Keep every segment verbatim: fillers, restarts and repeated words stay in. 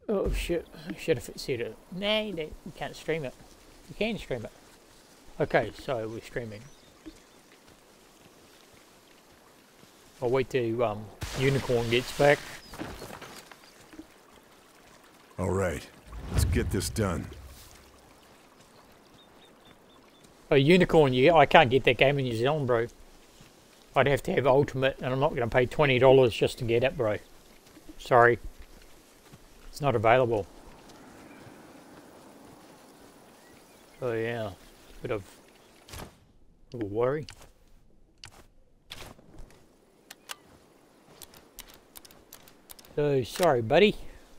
Oh shit, I should have said it. Nah, you don't- you can't stream it. You can stream it. Okay, so we're streaming. I'll wait till um, Unicorn gets back. Alright, let's get this done. Oh, Unicorn, yeah, I can't get that game in New Zealand, bro. I'd have to have Ultimate, and I'm not going to pay twenty dollars just to get it, bro. Sorry. It's not available. Oh yeah, bit of a little worry. So sorry, buddy.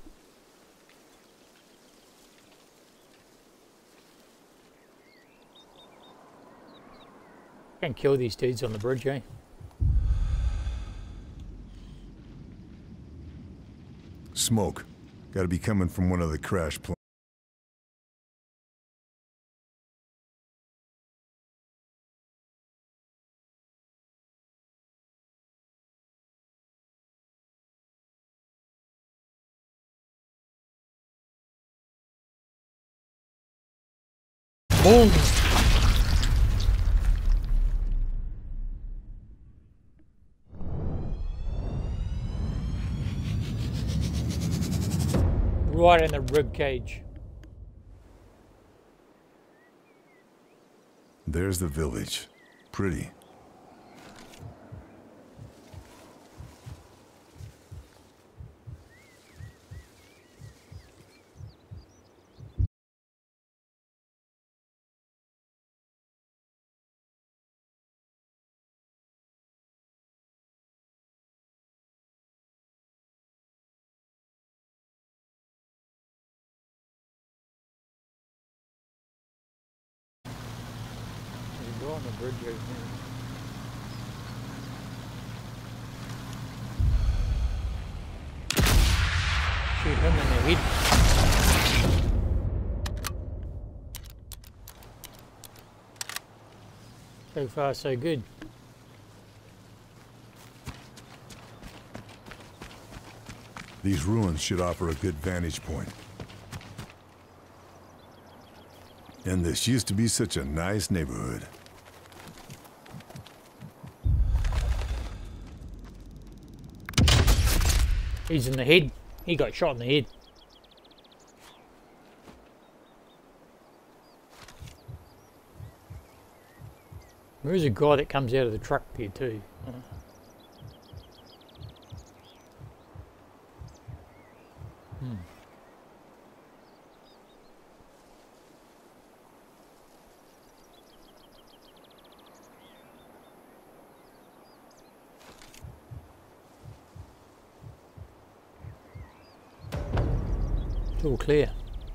Can't kill these dudes on the bridge, eh? Smoke. Gotta be coming from one of the crash planes. Boom! Right in the rib cage. There's the village. Pretty. There's a door on the bridge right here. Shoot him in the head. So far, so good. These ruins should offer a good vantage point. And this used to be such a nice neighborhood. He's in the head. He got shot in the head. There is a guy that comes out of the truck here too. Uh, Hmm. It's all clear.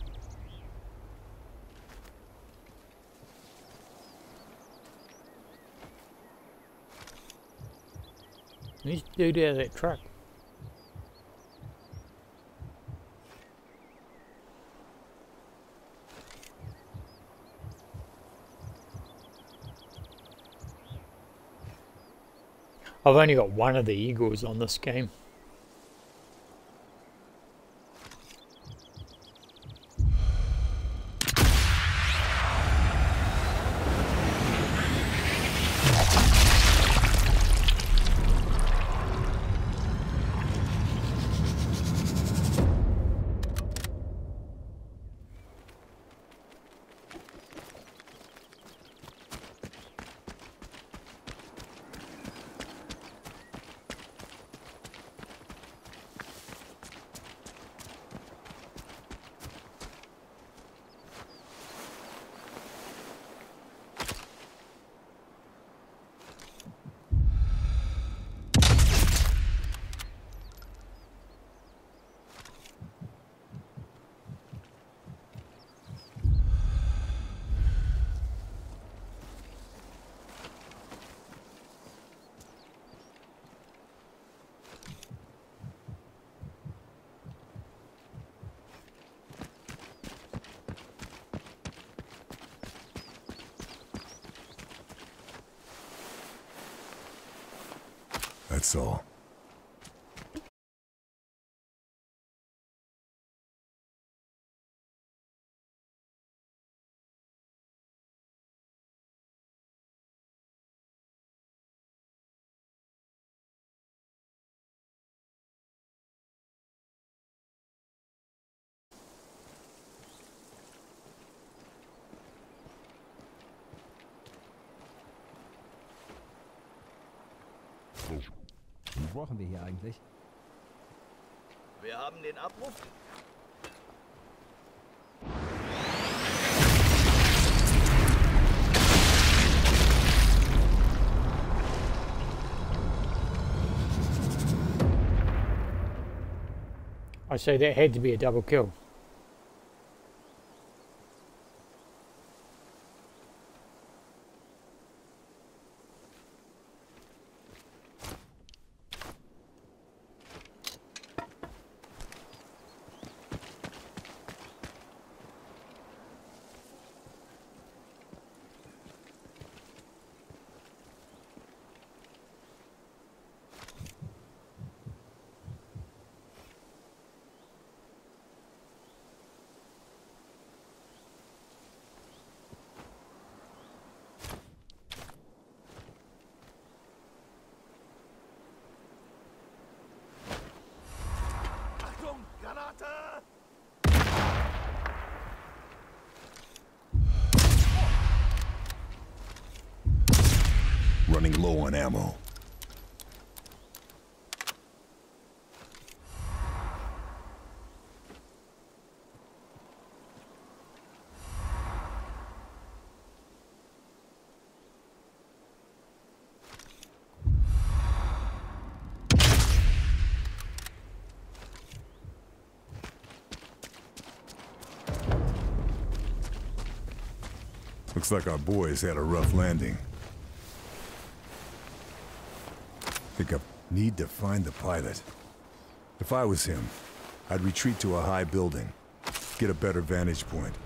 This dude out of that truck. I've only got one of the Eagles on this game. That's all. So. Was brauchen wir hier eigentlich? Wir haben den Abruf. I say that had to be a double kill. Achtung, Granate! Running low on ammo. Looks like our boys had a rough landing. Think I need to find the pilot. If I was him, I'd retreat to a high building. Get a better vantage point.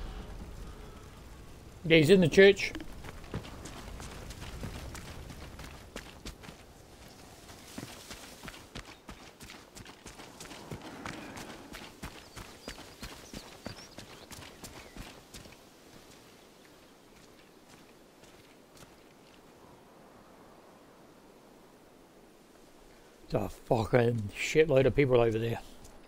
Yeah, he's in the church. There's a fucking shitload of people over there.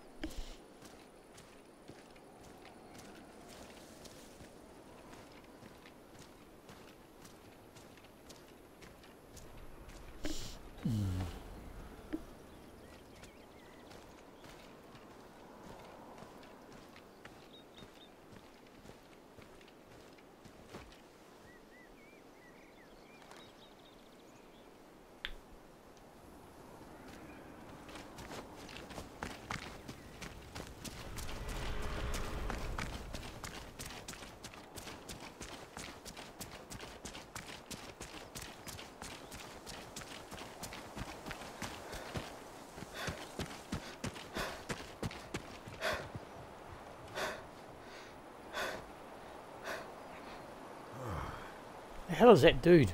The hell is that dude?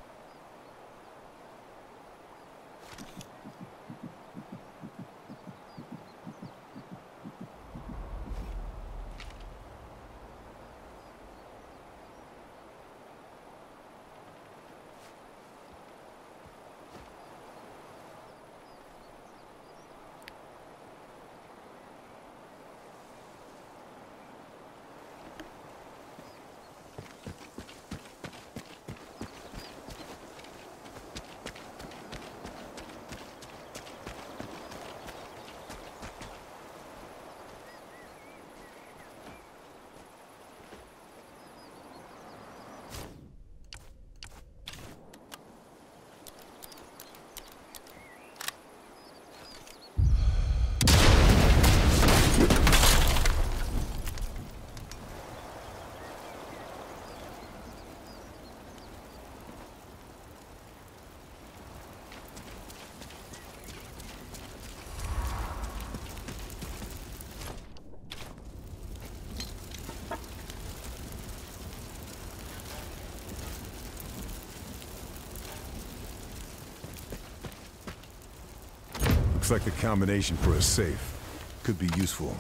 Looks like the combination for a safe. Could be useful.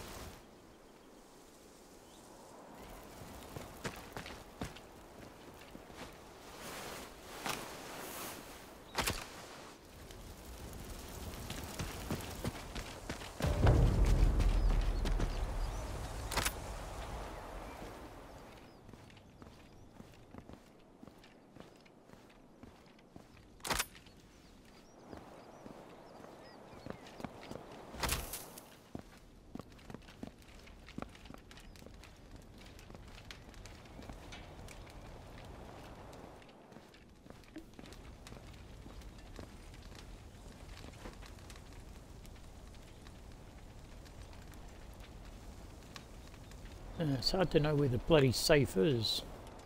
Uh, it's hard to know where the bloody safe is.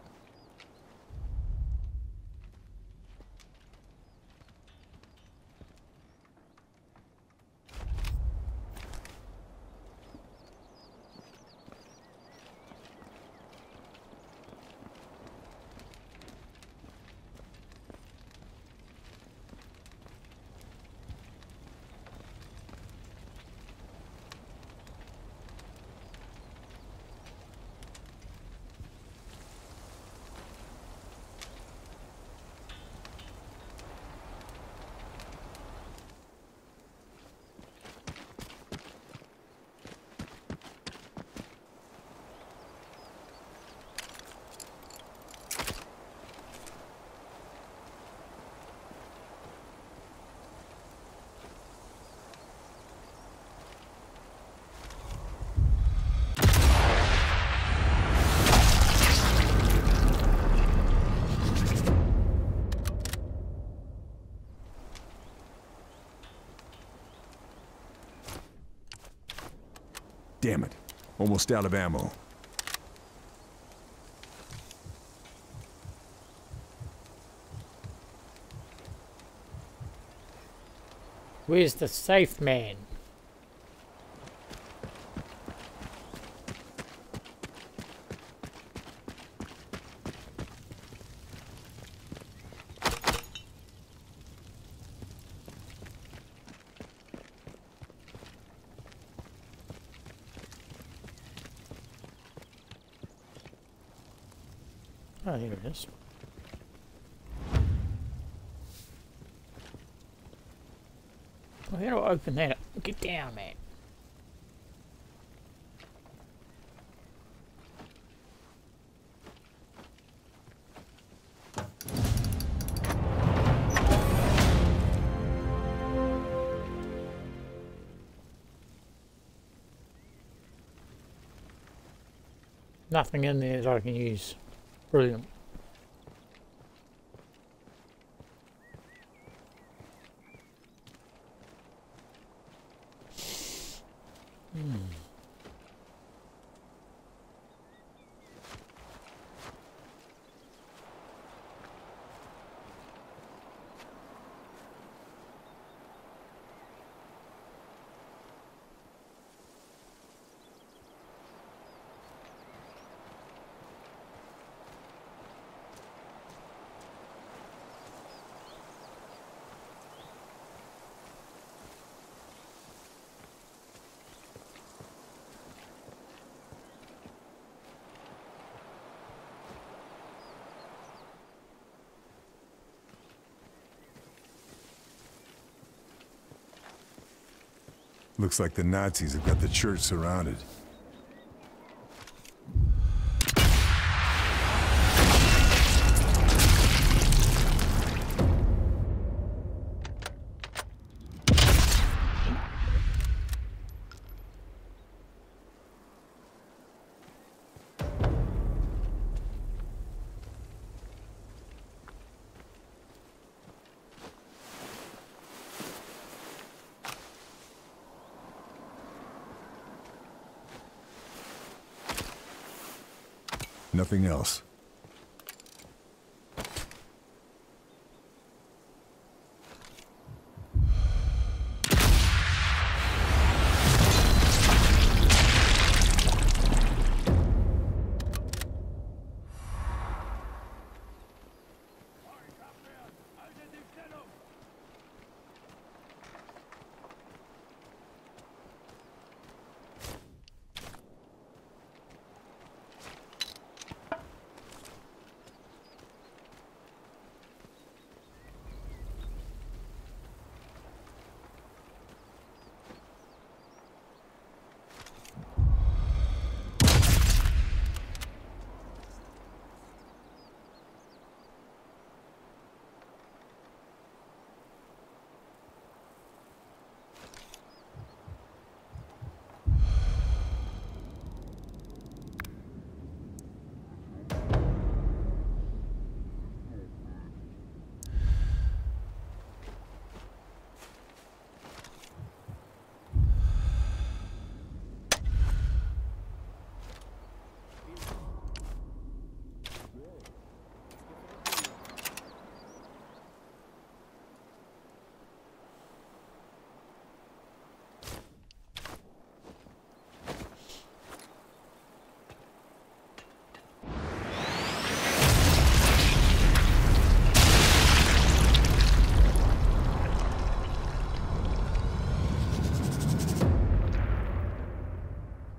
Damn it. Almost out of ammo. Where's the safe man? Oh, here it is. Well, how do I open that up? Get down, man. Nothing in there that I can use. Brilliant. Hmm. Looks like the Nazis have got the church surrounded. Nothing else.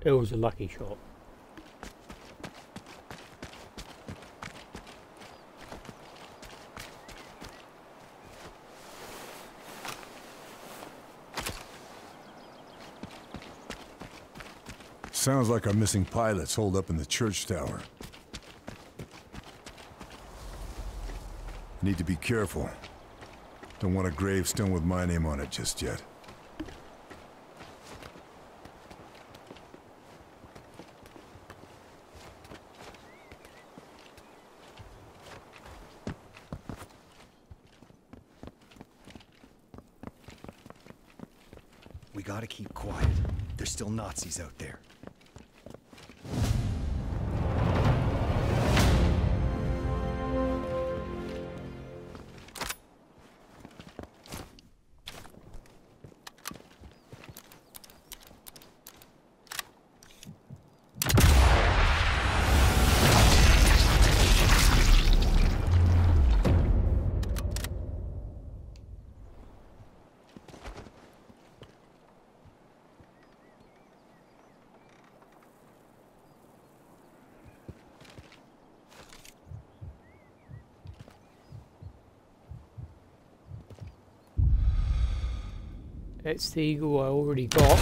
It was a lucky shot. Sounds like our missing pilot's holed up in the church tower. Need to be careful. Don't want a gravestone with my name on it just yet. We gotta keep quiet. There's still Nazis out there. That's the eagle I already got.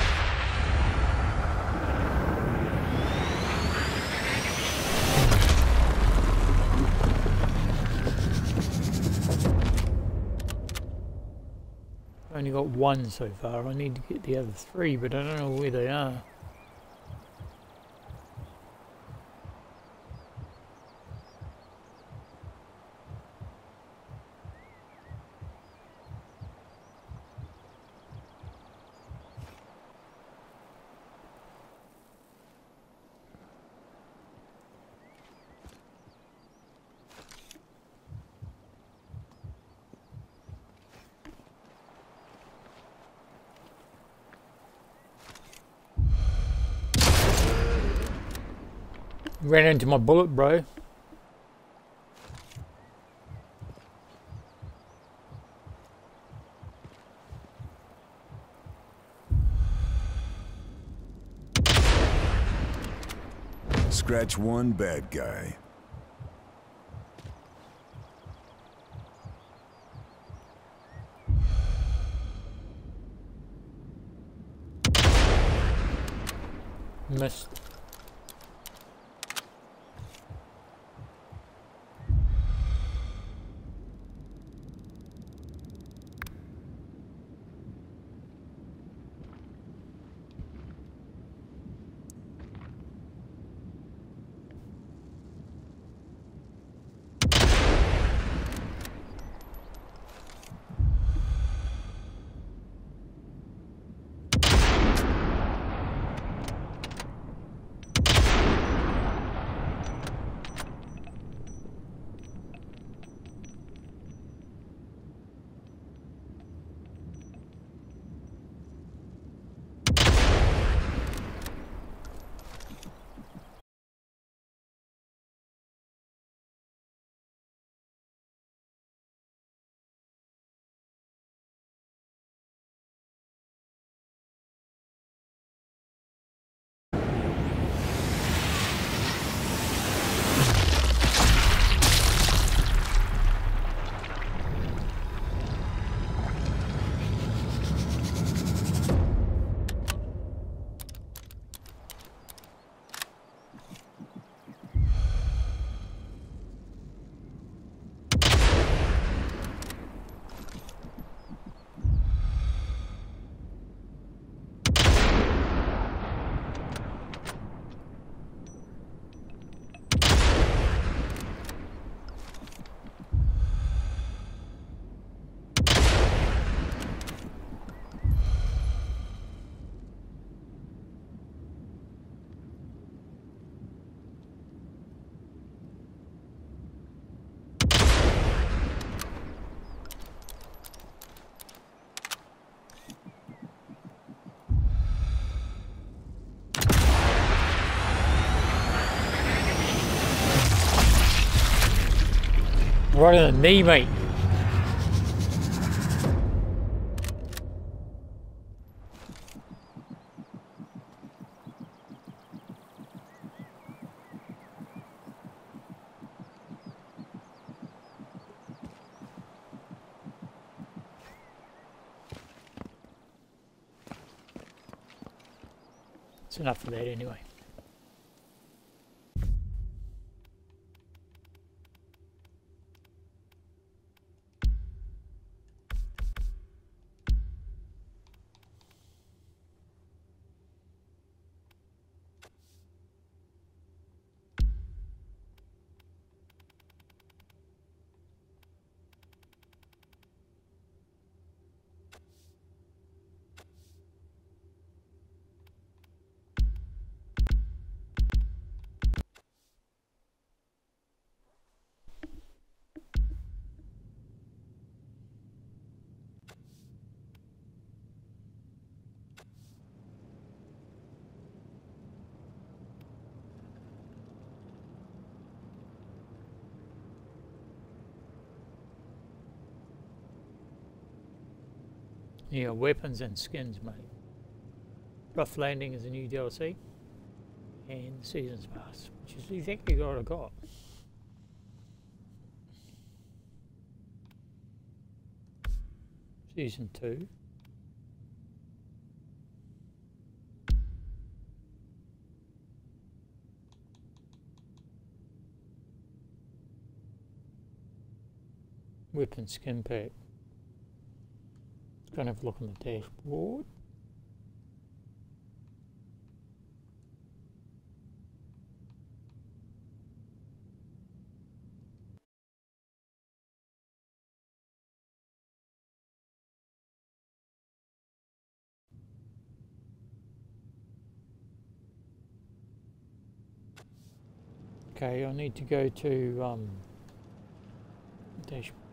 Only got one so far. I need to get the other three, but I don't know where they are. Ran into my bullet, bro. Scratch one bad guy. Missed. Right in the knee, mate. That's enough for that anyway. Yeah, weapons and skins, mate. Rough Landing is a new D L C. And Seasons Pass, which is exactly what I got. Season two. Weapon skin pack. Gonna have a look on the dashboard. Okay, I need to go to um, dashboard.